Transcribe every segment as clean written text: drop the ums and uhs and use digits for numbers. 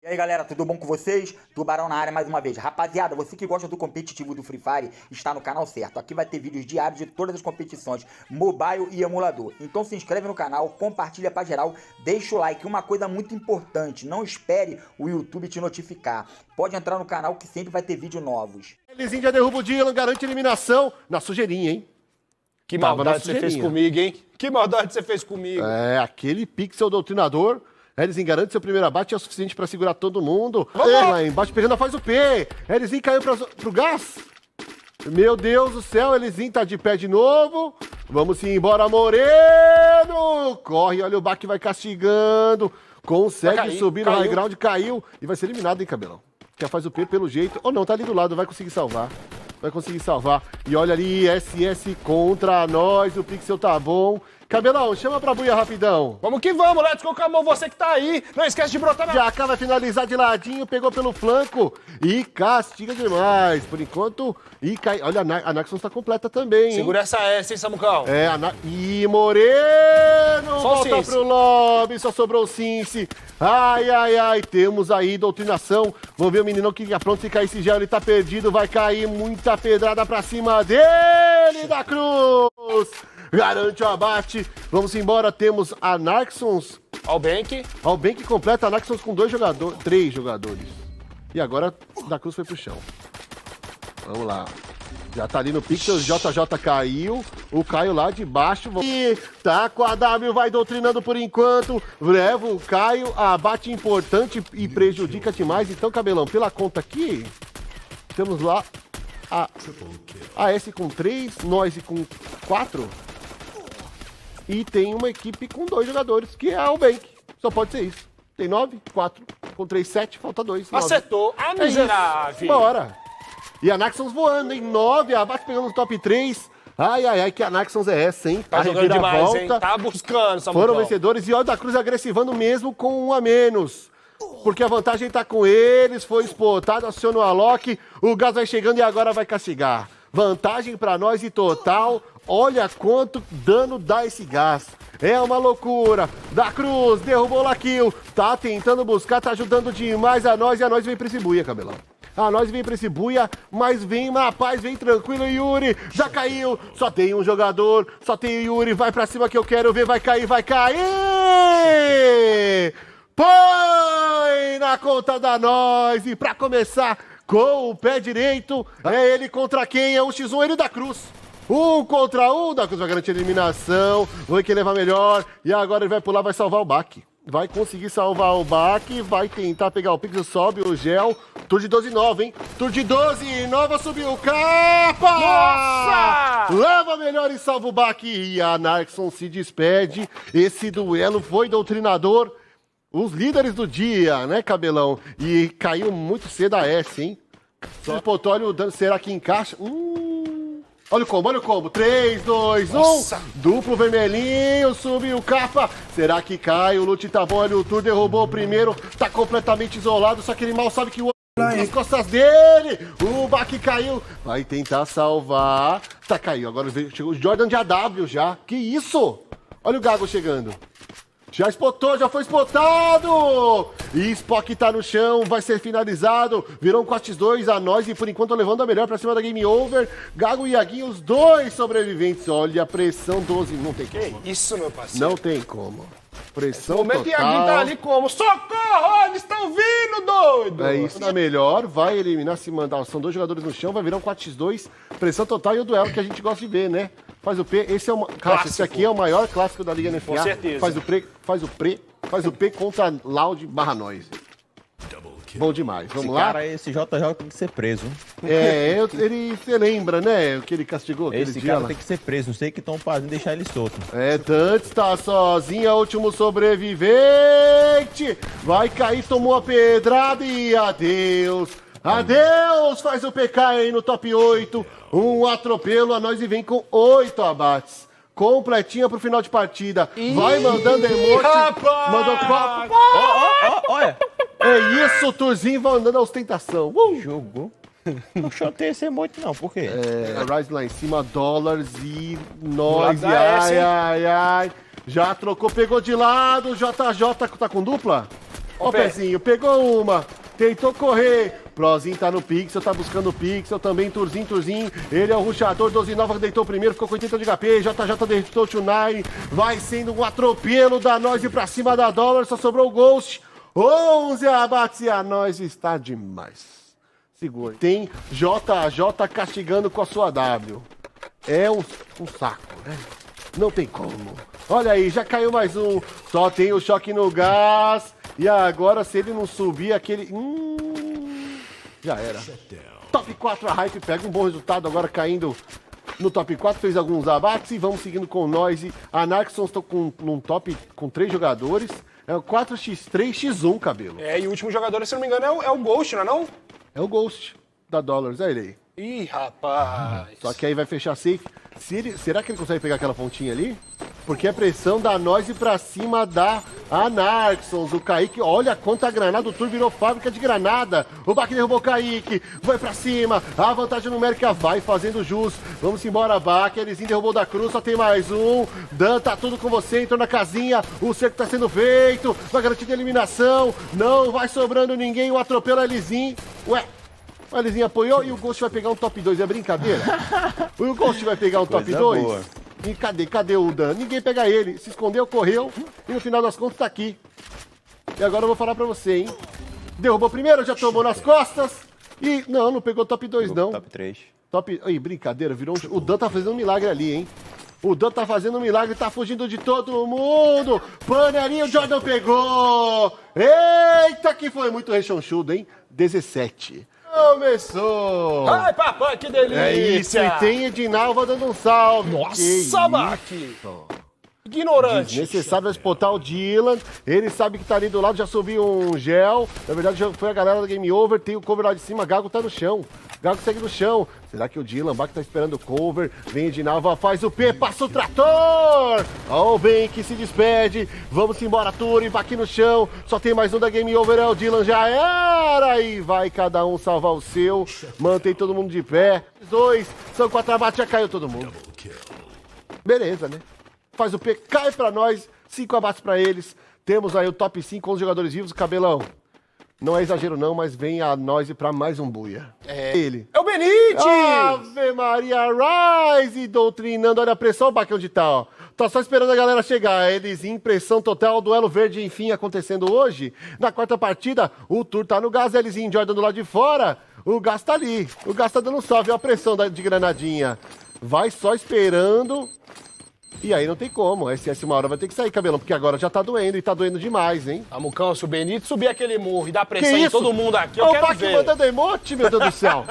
E aí galera, tudo bom com vocês? Tubarão na área mais uma vez. Rapaziada, você que gosta do competitivo do Free Fire está no canal certo. Aqui vai ter vídeos diários de todas as competições, mobile e emulador. Então se inscreve no canal, compartilha pra geral, deixa o like. Uma coisa muito importante, não espere o YouTube te notificar. Pode entrar no canal que sempre vai ter vídeos novos. Elizinho já derruba o Dylan, garante eliminação na sujeirinha, hein? Que maldade você fez comigo, hein? Que maldade você fez comigo. É, aquele pixel doutrinador. Elizinho garante seu primeiro abate, é o suficiente pra segurar todo mundo. Lá embaixo pegando, faz o P. Elizinho caiu pro gás. Meu Deus do céu, Elizinho tá de pé de novo. Vamos embora, Moreno. Corre, olha o Baque vai castigando. Consegue subir no high ground, caiu. E vai ser eliminado, hein, Cabelão? Já faz o P pelo jeito. Ou não, tá ali do lado, vai conseguir salvar. Vai conseguir salvar. E olha ali, SS contra nós, o pixel tá bom. Cabelão, chama pra buia rapidão. Vamos que vamos, Let's go, Camão, você que tá aí. Não esquece de brotar na... Jaca vai finalizar de ladinho, pegou pelo flanco e castiga demais. Por enquanto, e cai... Olha, a Naxxons tá completa também, hein? Segura essa S, hein, Samucão? É, e Moreno só volta pro lobby, só sobrou o Cincy. Ai, ai, ai, temos aí doutrinação. Vamos ver o meninão que pronto, se cair esse gel, ele tá perdido, vai cair muita pedrada pra cima dele, da Cruz. Garante o abate. Vamos embora. Temos a Naxxons. Albank. Albank completa a Naxxons com 3 jogadores. E agora da Cruz foi pro chão. Vamos lá. Já tá ali no pixel. JJ caiu. O Caio lá de baixo. E tá com a W. Vai doutrinando por enquanto. Leva o Caio. Abate importante e prejudica demais. Então, Cabelão, pela conta aqui, temos lá a S com 3. Noise com 4. E tem uma equipe com 2 jogadores, que é a Albank. Só pode ser isso. Tem 9, 4, com 3, 7, falta 2. 9. Acertou. A miserável. Bora. E a Naxxons voando, hein? 9, abate pegando no top 3. Ai, ai, ai, que a Naxxons é essa, hein? Tá jogando demais, hein? Tá buscando, Samucão. Foram vencedores e olha o da Cruz agressivando mesmo com 1 a menos. Porque a vantagem tá com eles, foi spotado, aciona o Alok, o gás vai chegando e agora vai castigar. Vantagem pra nós e total. Olha quanto dano dá esse gás. É uma loucura. Da Cruz, derrubou o kill. Tá tentando buscar, tá ajudando demais a nós. E a nós vem pra esse buia, Cabelão. A nós vem pra esse buia, mas vem na paz, vem tranquilo. Yuri já caiu. Só tem um jogador, só tem o Yuri. Vai pra cima que eu quero ver. Vai cair, vai cair. Põe na conta da nós. E pra começar com o pé direito, é ele contra quem? É o X1, ele da Cruz. 1 contra 1, da Cruz vai garantir a eliminação, vai que levar melhor, e agora ele vai pular, vai salvar o Baque. Vai conseguir salvar o Baque, vai tentar pegar o Pixel, sobe o gel, Tour de 12 nova, hein? Tour de 12 nova, subiu o capa! Nossa! Leva melhor e salva o Baque, e a Naxxons se despede, esse duelo foi doutrinador. Os líderes do dia, né, Cabelão? E caiu muito cedo a S, hein? Só o Potólio, será que encaixa? Olha o combo, olha o combo. 3, 2, 1. Nossa. Duplo vermelhinho, subiu o capa. Será que cai? O loot tá bom, olha o Tour, derrubou o primeiro. Tá completamente isolado, só que ele mal sabe que o outro nas costas dele. O Baque caiu. Vai tentar salvar. Tá, caiu. Agora chegou o Jordan de AW já. Que isso? Olha o Gago chegando. Já spotou, já foi spotado! E Spock tá no chão, vai ser finalizado. Virou um 4x2 a nós e por enquanto levando a melhor pra cima da Game Over. Gago e Iaguinho, os 2 sobreviventes. Olha a pressão 12, não tem como. Que isso, meu parceiro. Não tem como. Pressão total. O momento Iaguinho tá ali como? Socorro, eles estão vindo, doido! É isso, na melhor, vai eliminar, se mandar. São 2 jogadores no chão, vai virar um 4x2. Pressão total e o duelo que a gente gosta de ver, né? Faz o P, esse é o esse aqui é o maior clássico da Liga NFA. Com certeza. Faz o P contra Loud / Noise. Bom demais, vamos lá? Cara, esse JJ tem que ser preso. É, você lembra, né, o que ele castigou aquele esse dia cara lá? tem que ser preso, não sei o que estão fazendo, deixar ele solto. É, Dantes tá sozinha, último sobrevivente. Vai cair, tomou a pedrada e adeus. Adeus, faz o PK aí no top 8. Um atropelo a nós e vem com 8 abates. Completinha pro final de partida. Vai mandando emote. Rapaz! Mandou copo. Olha, É isso, Turzinho vai mandando a ostentação. jogou. Não chotei esse emote não, por quê? É, Rise lá em cima, dólares e nós. Ai, Ai. Já trocou, pegou de lado. JJ tá com dupla? Ó o pezinho, pegou uma, tentou correr. Prozinho tá no Pixel, tá buscando o Pixel também, Turzinho. Ele é o rushador, 12 Nova deitou primeiro, ficou com 80 de HP, JJ deitou Tio9. Vai sendo um atropelo da Noise pra cima da Dollar, só sobrou o Ghost. 11 abates e a Noise está demais. Segura. Tem JJ castigando com a sua W. É um saco, né? Não tem como. Olha aí, já caiu mais um. Só tem o choque no gás. E agora, se ele não subir, aquele... já era. Top 4, a Hype pega um bom resultado agora caindo no top 4. Fez alguns abates e vamos seguindo com o Noise. A Narxons estão num top com 3 jogadores. É o 4x3x1, cabelo. É, e o último jogador, se não me engano, é o Ghost, não é não? É o Ghost da Dollars, é ele aí. Ih, rapaz. Só que aí vai fechar safe. Será que ele consegue pegar aquela pontinha ali? Porque é pressão da Noise pra cima da Anarxons. O Kaique, olha quanta granada. O Tur virou fábrica de granada. O Bak derrubou o Kaique. Vai pra cima. A vantagem numérica vai fazendo jus. Vamos embora, Bak. Elizinho derrubou da Cruz. Só tem mais um. Dan, tá tudo com você. Entrou na casinha. O cerco tá sendo feito. Vai garantir a eliminação. Não vai sobrando ninguém. O atropelo é Elizinho. Ué. O Elizinho apoiou e o Ghost vai pegar um top 2. É brincadeira? O Ghost vai pegar um top 2? E cadê o Dan? Ninguém pega ele. Se escondeu, correu. E no final das contas tá aqui. E agora eu vou falar pra você, hein? Derrubou primeiro, já tomou nas costas. E não pegou top 2, não. Top 3. Ih, brincadeira, virou um... O Dan tá fazendo um milagre ali, hein? O Dan tá fazendo um milagre, tá fugindo de todo mundo. Panelinho, o Jordan pegou. Eita, que foi muito rechonchudo, hein? 17. Começou! Ai, papai, que delícia! É isso, e tem Edinalva dando um salve. Nossa, Bak! Ignorante. Desnecessário exportar o Dylan. Ele sabe que tá ali do lado, já subiu um gel. Na verdade, já foi a galera do Game Over. Tem o cover lá de cima, Gago tá no chão. Gago segue no chão. Será que o Dylan, Bak tá esperando o cover? Vem Edinalva, faz o P, passa o trator! Ó o Ben que se despede. Vamos embora, Turi, Bak no chão. Só tem mais um da Game Over, é o Dylan, já era! E vai cada um salvar o seu. Mantém todo mundo de pé. 2, são 4 abates, já caiu todo mundo. Beleza, né? Faz o P, cai pra nós, 5 abates pra eles. Temos aí o top 5 com os jogadores vivos. Cabelão, não é exagero não, mas vem a Noise pra mais um buia. É ele. É o Benite! Ave Maria, Rise doutrinando. Olha a pressão, o Bak onde tá, ó. Tá só esperando a galera chegar. Eles em pressão total, duelo verde enfim acontecendo hoje. Na quarta partida, o Tur tá no gás, eles em Jordan do lado de fora. O gás tá ali, o gás tá dando salve, olha a pressão de granadinha. Vai só esperando. E aí não tem como, SS uma hora vai ter que sair, Cabelão, porque agora já tá doendo e tá doendo demais, hein? Mucão, se o Benito subir aquele morro e dar pressão em todo mundo aqui, eu quero ver. O Bak mandando emote, meu Deus do céu.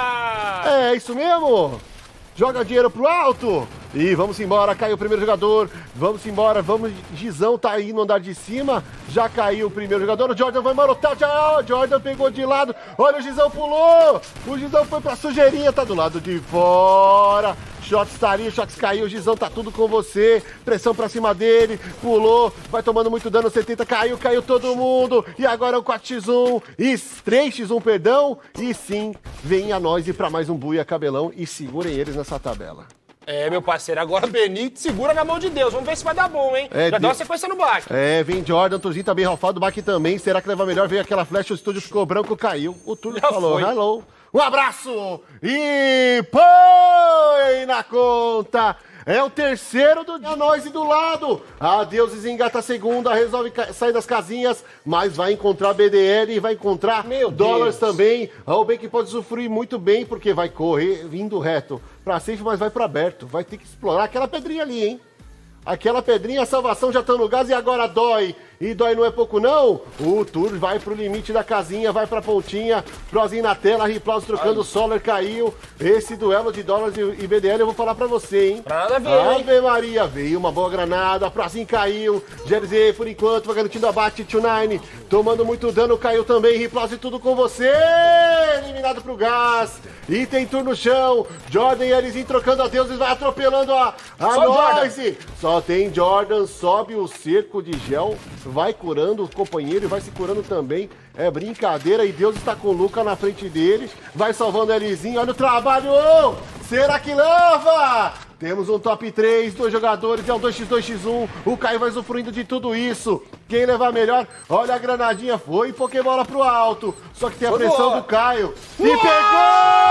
É isso mesmo? Joga dinheiro pro alto. E vamos embora, caiu o primeiro jogador. Vamos embora, Gizão tá aí no andar de cima. Já caiu o primeiro jogador. O Jordan vai marotar. O Jordan pegou de lado. Olha, o Gizão pulou. O Gizão foi pra sujeirinha, tá do lado de fora. Shots tá ali, Shots caiu, o Gizão tá tudo com você. Pressão pra cima dele, pulou, vai tomando muito dano, 70, caiu todo mundo. E agora é o 4x1, e 3x1, perdão. E sim, vem a Noise pra mais um buia, Cabelão, e segurem eles nessa tabela. É, meu parceiro, agora Benito segura na mão de Deus. Vamos ver se vai dar bom, hein? Já dá uma sequência no Bak. É, vem Jordan, o Turzinho tá bem ralfado, o Bak também. Será que leva melhor? Veio aquela flecha, o estúdio ficou branco, caiu. O Tur falou, foi. Hello. Um abraço e põe na conta. É o terceiro do dia, Noise do lado. A Deuses engata a segunda, resolve sair das casinhas, mas vai encontrar BDL e vai encontrar Dollars também. O Ben que pode sofrer muito bem, porque vai correr vindo reto pra safe, mas vai pro aberto. Vai ter que explorar aquela pedrinha ali, hein? Aquela pedrinha, a salvação já tá no gás e agora dói. E dói não é pouco não. O Tur vai pro limite da casinha, vai pra pontinha. Prozinho na tela, Riplaus trocando, o Solar caiu. Esse duelo de Dollars e BDL eu vou falar pra você, hein? Pra nada ver, Ave Maria, veio uma boa granada, Prozinho caiu. Jersey por enquanto vai garantindo abate, Tio9. Tomando muito dano, caiu também. Riplaus e tudo com você. Eliminado pro gás. E tem Tur no chão. Jordan e Elizinho trocando a Deuses, vai atropelando a Noise. Só tem Jordan, sobe o cerco de gel. Vai curando o companheiro e vai se curando também. É brincadeira. E Deus está com o Luca na frente dele. Vai salvando o Elizinho. Olha o trabalho. Será que leva? Temos um top 3, 2 jogadores. É um 2x2x1. O Caio vai usufruindo de tudo isso. Quem levar melhor, olha a granadinha, foi e Pokébola pro alto. Só que tem a pressão do Caio. E pegou!